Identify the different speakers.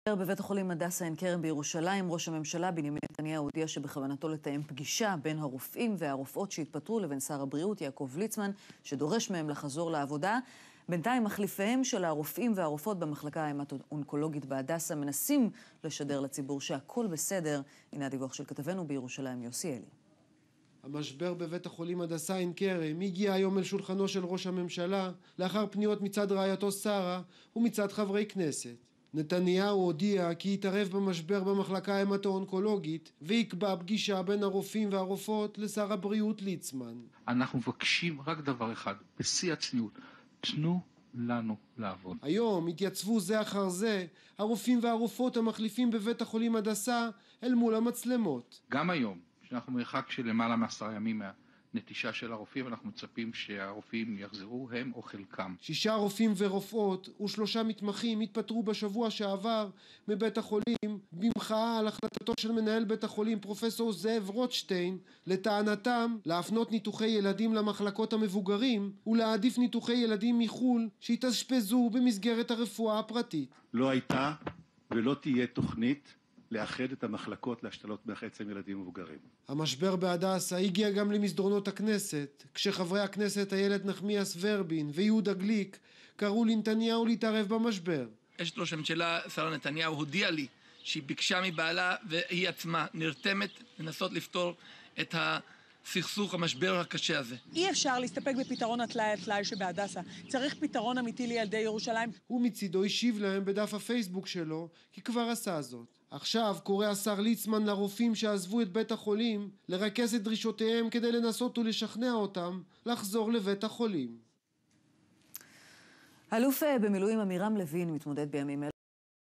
Speaker 1: בבית החולים הדסה עין כרם בירושלים, ראש הממשלה בנימין נתניהו הודיע שבכוונתו לתאם פגישה בין הרופאים והרופאות שהתפטרו לבין שר הבריאות יעקב ליצמן, שדורש מהם לחזור לעבודה. בינתיים מחליפיהם של הרופאים והרופאות במחלקה ההמטו-אונקולוגית בהדסה מנסים לשדר לציבור שהכל בסדר. הנה הדיווח של כתבנו בירושלים יוסי אלי.
Speaker 2: המשבר בבית החולים הדסה עין כרם הגיע היום אל שולחנו של ראש הממשלה לאחר פניות מצד רעייתו שרה ומצד חברי כנסת. נתניהו הודיע כי יתערב במשבר במחלקה ההמטו-אונקולוגית ויקבע פגישה בין הרופאים והרופאות לשר הבריאות ליצמן.
Speaker 3: אנחנו מבקשים רק דבר אחד, בשיא הצניעות, תנו לנו לעבוד.
Speaker 2: היום התייצבו זה אחר זה הרופאים והרופאות המחליפים בבית החולים הדסה אל מול המצלמות.
Speaker 3: גם היום, שאנחנו מרחק של למעלה מ10 ימים מהנטישה של הרופאים, אנחנו מצפים שהרופאים יחזרו הם או חלקם. 6
Speaker 2: רופאים ורופאות ו3 מתמחים התפטרו בשבוע שעבר מבית החולים במחאה על החלטתו של מנהל בית החולים פרופסור זאב רוטשטיין לטענתם להפנות ניתוחי ילדים למחלקות המבוגרים ולהעדיף ניתוחי ילדים מחול שהתאשפזו במסגרת הרפואה הפרטית.
Speaker 4: לא הייתה ולא תהיה תוכנית לאחד את המחלקות להשתלות מח עצם ילדים מבוגרים.
Speaker 2: המשבר בהדסה הגיע גם למסדרונות הכנסת, כשחברי הכנסת איילת נחמיאס ורבין ויהודה גליק קראו לנתניהו להתערב במשבר.
Speaker 5: אשת ראש הממשלה שרה נתניהו הודיעה לי שהיא ביקשה מבעלה והיא עצמה נרתמת לנסות לפתור את הסכסוך המשבר הקשה הזה.
Speaker 6: אי אפשר להסתפק בפתרון הטלאי שבהדסה. צריך פתרון אמיתי לילדי ירושלים.
Speaker 2: הוא מצידו השיב להם בדף הפייסבוק שלו כי כבר עשה זאת. עכשיו קורא השר ליצמן לרופאים שעזבו את בית החולים לרכז את דרישותיהם כדי לנסות ולשכנע אותם לחזור לבית החולים.
Speaker 1: אלוף במילואים עמירם לוין מתמודד בימים אלה